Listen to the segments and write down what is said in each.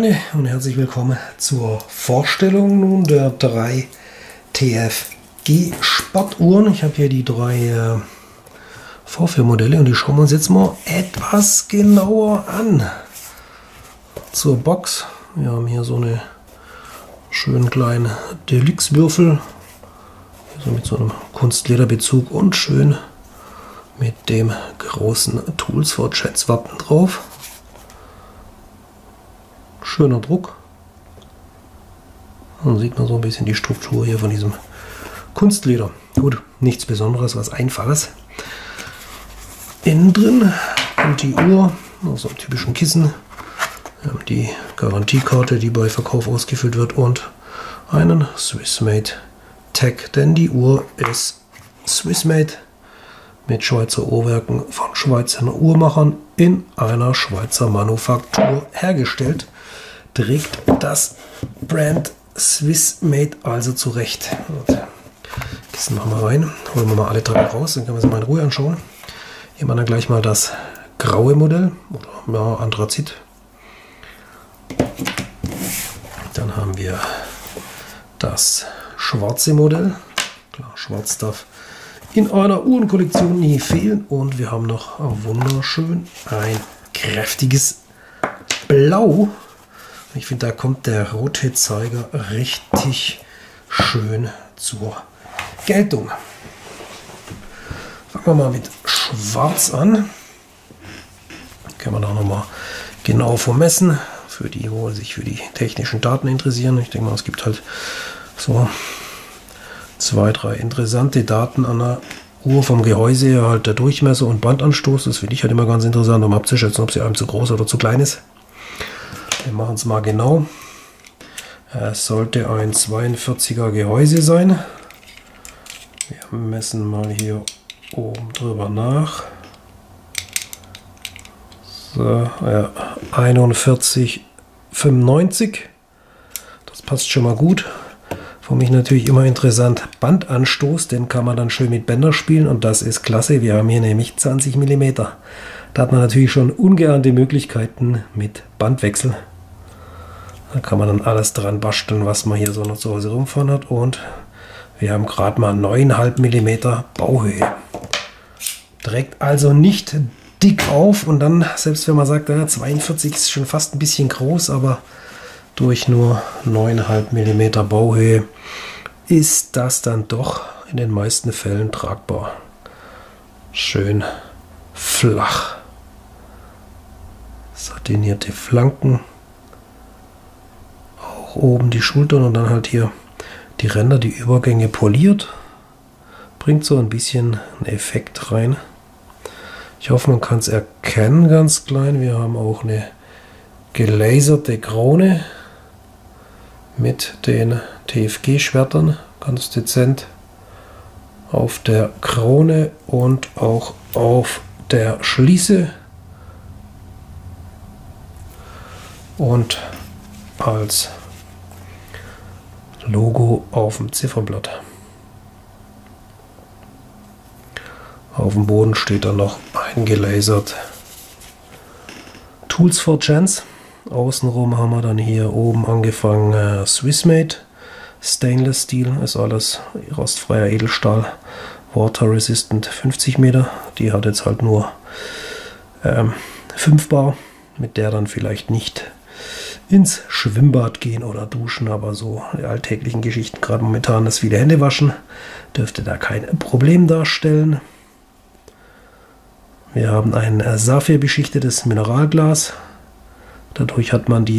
Freunde und herzlich willkommen zur Vorstellung nun der 3 TFG Sportuhren. Ich habe hier die 3 Vorführmodelle und die schauen wir uns jetzt mal etwas genauer an. Zur Box. Wir haben hier so eine schönen kleinen Deluxe-Würfel, so mit so einem Kunstlederbezug und schön mit dem großen Tools for Chats Wappen drauf. Schöner Druck. Dann sieht man so ein bisschen die Struktur hier von diesem Kunstleder. Gut, nichts Besonderes, was Einfaches. Innen drin kommt die Uhr aus einem typischen Kissen. Wir haben die Garantiekarte, die bei Verkauf ausgefüllt wird, und einen Swissmade Tag, denn die Uhr ist Swissmade mit Schweizer Uhrwerken von Schweizer Uhrmachern in einer Schweizer Manufaktur hergestellt. Trägt das Brand Swissmade also zurecht. Kissen machen wir rein, holen wir mal alle 3 raus, dann können wir sie mal in Ruhe anschauen. Hier haben wir dann gleich mal das graue Modell oder ja, Anthrazit. Dann haben wir das schwarze Modell. Klar, schwarz darf in einer Uhrenkollektion nie fehlen. Und wir haben noch wunderschön ein kräftiges Blau. Ich finde, da kommt der rote Zeiger richtig schön zur Geltung. Fangen wir mal mit Schwarz an. Kann man auch noch mal genau vermessen. Für die, wo sich für die technischen Daten interessieren. Ich denke mal, es gibt halt so 2, 3 interessante Daten an der Uhr vom Gehäuse her, halt der Durchmesser und Bandanstoß. Das finde ich halt immer ganz interessant, um abzuschätzen, ob sie einem zu groß oder zu klein ist. Wir machen es mal genau. Es sollte ein 42er Gehäuse sein. Wir messen mal hier oben drüber nach. So, ja, 41,95. Das passt schon mal gut. Für mich natürlich immer interessant Bandanstoß, den kann man dann schön mit Bänder spielen und das ist klasse. Wir haben hier nämlich 20 mm. Da hat man natürlich schon ungeahnte Möglichkeiten mit Bandwechsel. Da kann man dann alles dran basteln, was man hier so noch zu Hause rumfahren hat. Und wir haben gerade mal 9,5 mm Bauhöhe. Trägt also nicht dick auf, und dann, selbst wenn man sagt, ja, 42 ist schon fast ein bisschen groß, aber durch nur 9,5 mm Bauhöhe ist das dann doch in den meisten Fällen tragbar. Schön flach. Satinierte Flanken. Auch oben die Schultern und dann halt hier die Ränder, die Übergänge poliert. Bringt so ein bisschen einen Effekt rein. Ich hoffe, man kann es erkennen, ganz klein. Wir haben auch eine gelaserte Krone mit den TFG-Schwertern, ganz dezent auf der Krone und auch auf der Schließe. Und als Logo auf dem Zifferblatt. Auf dem Boden steht dann noch eingelasert Tools for Chats. Außenrum haben wir dann hier oben angefangen Swissmade. Stainless Steel ist alles rostfreier Edelstahl. Water Resistant 50 Meter. Die hat jetzt halt nur 5 Bar, mit der dann vielleicht nicht ins Schwimmbad gehen oder duschen, aber so die alltäglichen Geschichten, gerade momentan das viele Hände waschen, dürfte da kein Problem darstellen. Wir haben ein Saphir beschichtetes Mineralglas. Dadurch hat man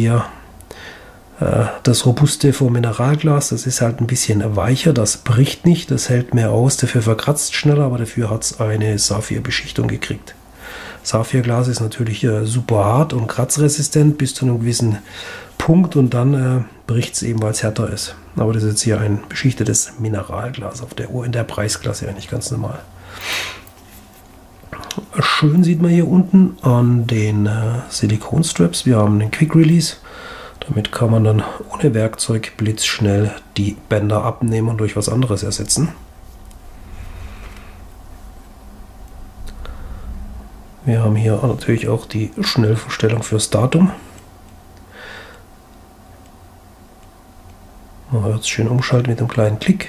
das Robuste vom Mineralglas. Das ist halt ein bisschen weicher, das bricht nicht, das hält mehr aus, dafür verkratzt schneller, aber dafür hat es eine Saphir-Beschichtung gekriegt. Saphirglas ist natürlich super hart und kratzresistent bis zu einem gewissen Punkt und dann bricht es eben, weil es härter ist. Aber das ist jetzt hier ein beschichtetes Mineralglas auf der Uhr in der Preisklasse, eigentlich ganz normal. Schön sieht man hier unten an den Silikonstraps, wir haben den Quick Release. Damit kann man dann ohne Werkzeug blitzschnell die Bänder abnehmen und durch was anderes ersetzen. Wir haben hier natürlich auch die Schnellverstellung fürs Datum. Man hört es schön umschalten mit einem kleinen Klick.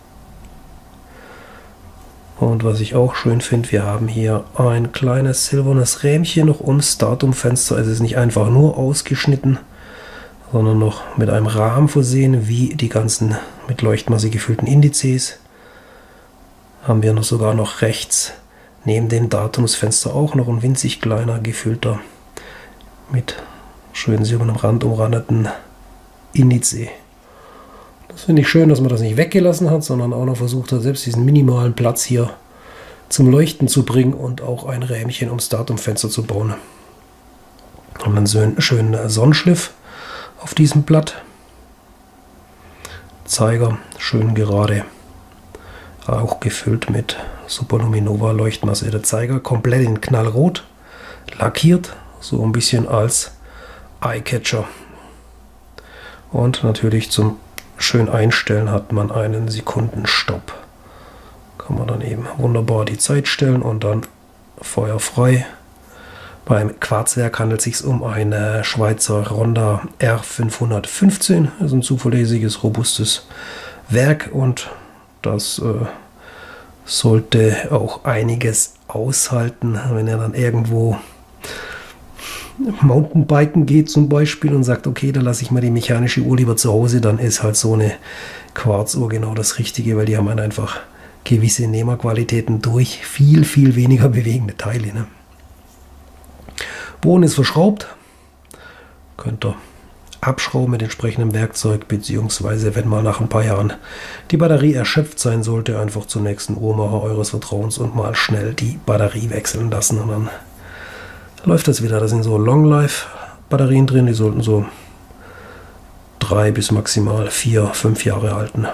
Und was ich auch schön finde, wir haben hier ein kleines silbernes Rähmchen noch ums Datumfenster. Es ist nicht einfach nur ausgeschnitten, sondern noch mit einem Rahmen versehen, wie die ganzen mit Leuchtmasse gefüllten Indizes. Haben wir noch sogar noch rechts neben dem Datumsfenster auch noch ein winzig kleiner gefüllter mit schön silbernem Rand umrandeten Indice. Das finde ich schön, dass man das nicht weggelassen hat, sondern auch noch versucht hat, selbst diesen minimalen Platz hier zum Leuchten zu bringen und auch ein Rähmchen ums Datumfenster zu bauen. Haben dann so einen schönen Sonnenschliff auf diesem Blatt. Zeiger schön gerade, auch gefüllt mit Superluminova Leuchtmasse. Der Zeiger komplett in knallrot, lackiert, so ein bisschen als Eyecatcher. Und natürlich zum schön einstellen hat man einen Sekundenstopp. Kann man dann eben wunderbar die Zeit stellen und dann feuerfrei. Beim Quarzwerk handelt es sich um eine Schweizer Ronda R515. Das ist ein zuverlässiges, robustes Werk und das sollte auch einiges aushalten, wenn er dann irgendwo Mountainbiken geht zum Beispiel und sagt, okay, da lasse ich mal die mechanische Uhr lieber zu Hause, dann ist halt so eine Quarzuhr genau das Richtige, weil die haben einfach gewisse Nehmerqualitäten durch viel, viel weniger bewegende Teile. Ne? Boden ist verschraubt, könnt ihr abschrauben mit entsprechendem Werkzeug, beziehungsweise wenn mal nach ein paar Jahren die Batterie erschöpft sein sollte, einfach zum nächsten Uhrmacher eures Vertrauens und mal schnell die Batterie wechseln lassen und dann läuft das wieder. Da sind so Long-Life-Batterien drin, die sollten so 3 bis maximal 4, 5 Jahre halten.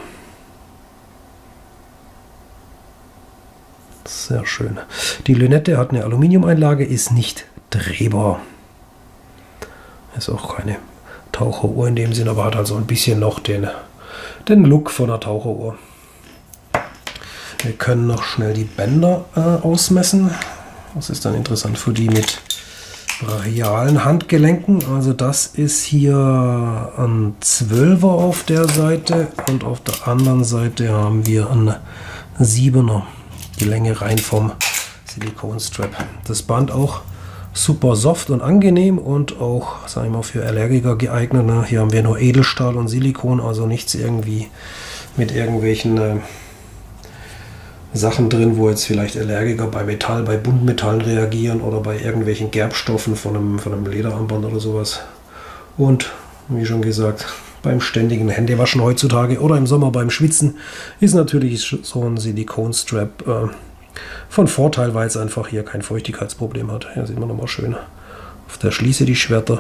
Sehr schön. Die Lünette hat eine Aluminiumeinlage, ist nicht drehbar. Ist auch keine Taucheruhr in dem Sinn, aber hat also ein bisschen noch den Look von einer Taucheruhr. Wir können noch schnell die Bänder ausmessen. Das ist dann interessant für die mit brachialen Handgelenken. Also das ist hier ein 12er auf der Seite und auf der anderen Seite haben wir einen 7er. Die Länge rein vom Silikonstrap. Das Band auch super soft und angenehm und auch, sagen wir mal, für Allergiker geeignet. Ne? Hier haben wir nur Edelstahl und Silikon, also nichts irgendwie mit irgendwelchen Sachen drin, wo jetzt vielleicht Allergiker bei Metall, bei Buntmetallen reagieren oder bei irgendwelchen Gerbstoffen von einem Lederarmband oder sowas. Und wie schon gesagt, beim ständigen Händewaschen heutzutage oder im Sommer beim Schwitzen ist natürlich so ein Silikonstrap von Vorteil, weil es einfach hier kein Feuchtigkeitsproblem hat. Hier sieht man nochmal schön auf der Schließe die Schwerter.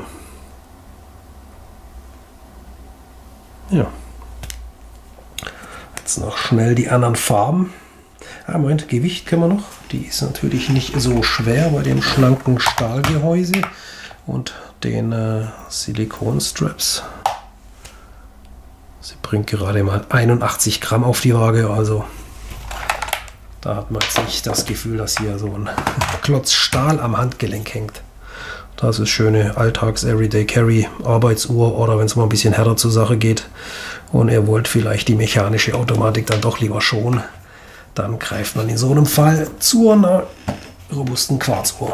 Ja. Jetzt noch schnell die anderen Farben. Moment, Gewicht können wir noch. Die ist natürlich nicht so schwer bei dem schlanken Stahlgehäuse und den Silikonstraps. Sie bringt gerade mal 81 Gramm auf die Waage, also da hat man jetzt nicht das Gefühl, dass hier so ein Klotz Stahl am Handgelenk hängt. Das ist schöne Alltags-Everyday-Carry, Arbeitsuhr oder wenn es mal ein bisschen härter zur Sache geht und ihr wollt vielleicht die mechanische Automatik dann doch lieber schonen, dann greift man in so einem Fall zu einer robusten Quarzuhr.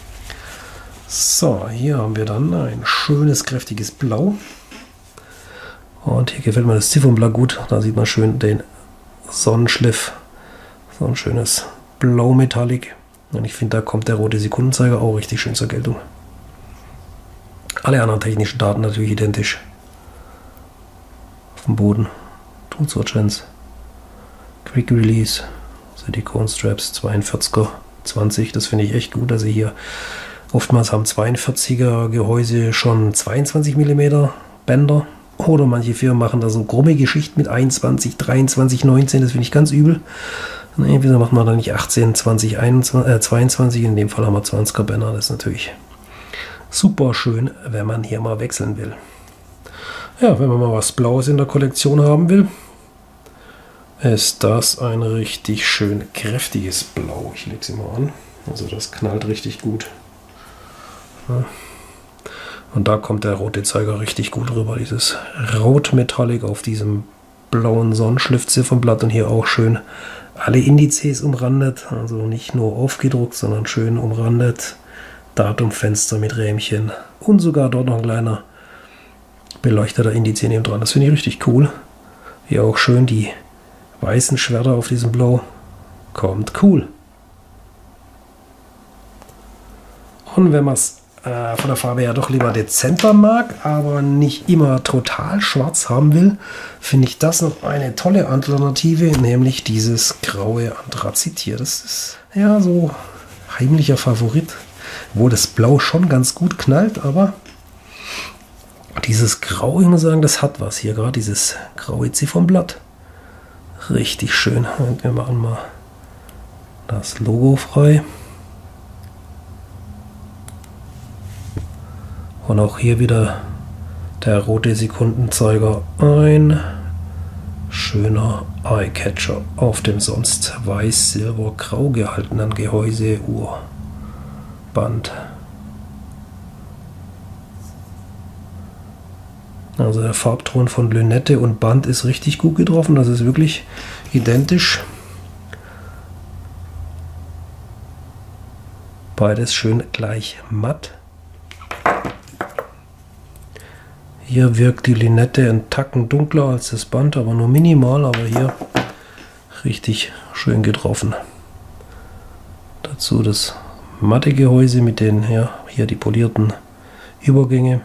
So, hier haben wir dann ein schönes, kräftiges Blau. Und hier gefällt mir das Ziffernblatt gut. Da sieht man schön den Sonnenschliff. So ein schönes Blau-Metallic. Und ich finde, da kommt der rote Sekundenzeiger auch richtig schön zur Geltung. Alle anderen technischen Daten natürlich identisch. Auf dem Boden. Tools Chance. Quick Release. Silikon-Straps 42er 20. Das finde ich echt gut. Also hier oftmals haben 42er Gehäuse schon 22 mm Bänder. Oder manche Firmen machen da so krumme Geschichten mit 21, 23, 19. Das finde ich ganz übel. Nee, wieso macht man da nicht 18, 20, 21, 22? In dem Fall haben wir 20er Bänder. Das ist natürlich super schön, wenn man hier mal wechseln will. Ja, wenn man mal was Blaues in der Kollektion haben will, ist das ein richtig schön kräftiges Blau. Ich lege sie mal an. Also das knallt richtig gut. Ja. Und da kommt der rote Zeiger richtig gut rüber. Dieses Rot-Metallic auf diesem blauen Sonnenschliff-Ziffernblatt und hier auch schön alle Indizes umrandet. Also nicht nur aufgedruckt, sondern schön umrandet. Datumfenster mit Rähmchen und sogar dort noch ein kleiner beleuchteter Indiz neben dran. Das finde ich richtig cool. Hier auch schön die weißen Schwerter auf diesem Blau. Kommt cool. Und wenn man es von der Farbe her doch lieber dezenter mag, aber nicht immer total schwarz haben will, finde ich das noch eine tolle Alternative, nämlich dieses graue Anthrazit hier. Das ist ja so heimlicher Favorit, wo das Blau schon ganz gut knallt, aber dieses Grau, ich muss sagen, das hat was hier, gerade dieses graue Ziffernblatt. Richtig schön. Und wir machen mal das Logo frei. Und auch hier wieder der rote Sekundenzeiger. Ein schöner Eyecatcher auf dem sonst weiß-silber-grau gehaltenen Gehäuse-Urband. Also der Farbton von Lünette und Band ist richtig gut getroffen. Das ist wirklich identisch. Beides schön gleich matt. Hier wirkt die Lünette einen Tacken dunkler als das Band, aber nur minimal, aber hier richtig schön getroffen. Dazu das matte Gehäuse mit den, ja, hier die polierten Übergänge.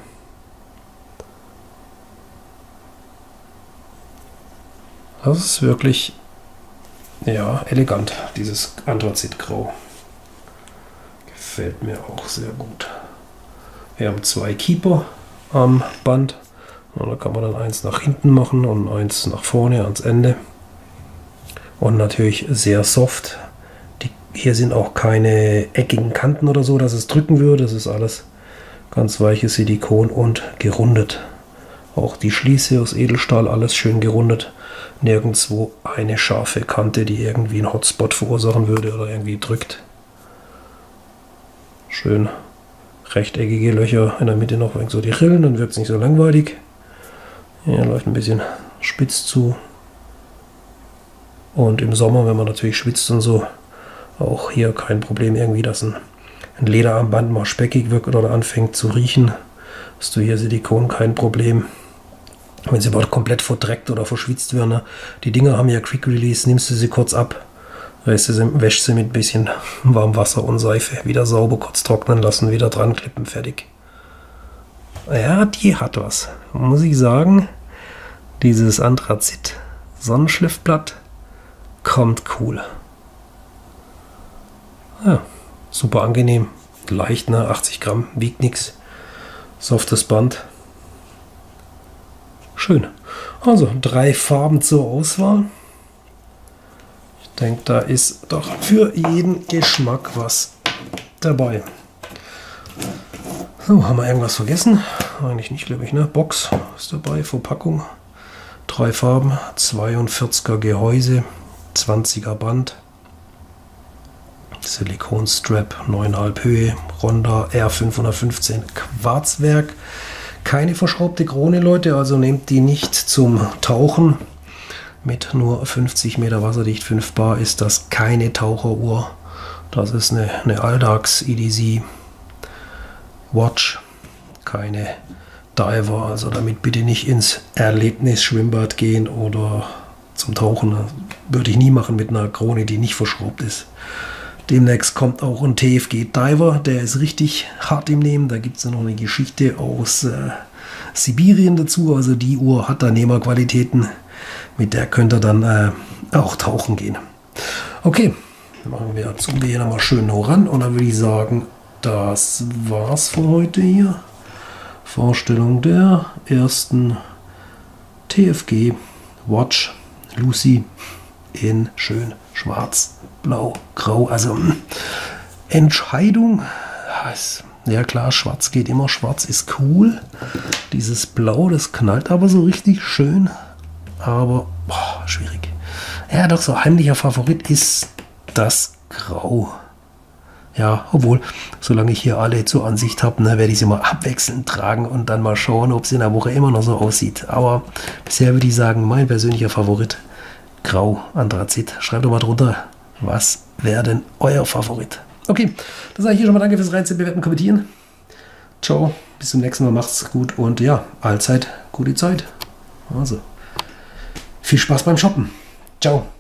Das ist wirklich, ja, elegant, dieses Anthrazitgrau. Gefällt mir auch sehr gut. Wir haben zwei Keeper am Band. Und da kann man dann eins nach hinten machen und eins nach vorne ans Ende. Und natürlich sehr soft. Hier sind auch keine eckigen Kanten oder so, dass es drücken würde. Das ist alles ganz weiches Silikon und gerundet. Auch die Schließe aus Edelstahl, alles schön gerundet. Nirgendwo eine scharfe Kante, die irgendwie einen Hotspot verursachen würde oder irgendwie drückt. Schön rechteckige Löcher, in der Mitte noch so die Rillen, dann wirkt es nicht so langweilig. Hier läuft ein bisschen spitz zu. Und im Sommer, wenn man natürlich schwitzt und so, auch hier kein Problem irgendwie, dass ein Lederarmband mal speckig wirkt oder anfängt zu riechen. Hast du hier Silikon, kein Problem. Wenn sie aber komplett verdreckt oder verschwitzt werden, ne? Die Dinger haben ja Quick Release, nimmst du sie kurz ab, wäschst sie mit ein bisschen warmem Wasser und Seife, wieder sauber, kurz trocknen lassen, wieder dran klippen, fertig. Ja, die hat was. Muss ich sagen, dieses Anthrazit Sonnenschliffblatt kommt cool. Ja, super angenehm, leicht, ne? 80 Gramm, wiegt nichts. Softes Band. Schön. Also 3 Farben zur Auswahl. Ich denke, da ist doch für jeden Geschmack was dabei. So, haben wir irgendwas vergessen? Eigentlich nicht, glaube ich, ne? Box ist dabei, Verpackung. 3 Farben, 42er Gehäuse, 20er Band. Silikonstrap, 9,5 Höhe, Ronda R515 Quarzwerk. Keine verschraubte Krone, Leute, also nehmt die nicht zum Tauchen. Mit nur 50 Meter wasserdicht 5 Bar ist das keine Taucheruhr. Das ist eine Alltags EDC Watch, keine Diver, also damit bitte nicht ins Erlebnisschwimmbad gehen oder zum Tauchen. Würde ich nie machen mit einer Krone, die nicht verschraubt ist. Demnächst kommt auch ein TFG Diver, der ist richtig hart im Nehmen. Da gibt es ja noch eine Geschichte aus Sibirien dazu. Also die Uhr hat da Nehmerqualitäten. Mit der könnt ihr dann auch tauchen gehen. Okay, dann machen wir zum Gehen nochmal schön ran. Und dann würde ich sagen, das war's für heute hier. Vorstellung der ersten TFG Watch Lucy in schön schwarz, blau, grau. Also Entscheidung. Ja klar, schwarz geht immer. Schwarz ist cool. Dieses Blau, das knallt aber so richtig schön. Aber schwierig. Ja, doch so heimlicher Favorit ist das Grau. Ja, obwohl, solange ich hier alle zur Ansicht habe, ne, werde ich sie mal abwechselnd tragen und dann mal schauen, ob es in der Woche immer noch so aussieht. Aber bisher würde ich sagen, mein persönlicher Favorit, Grau Anthrazit. Schreibt doch mal drunter, was wäre denn euer Favorit? Okay, dann sage ich hier schon mal danke fürs Reinziehen, bewerten, kommentieren. Ciao, bis zum nächsten Mal, macht's gut und ja, allzeit gute Zeit. Also, viel Spaß beim Shoppen. Ciao.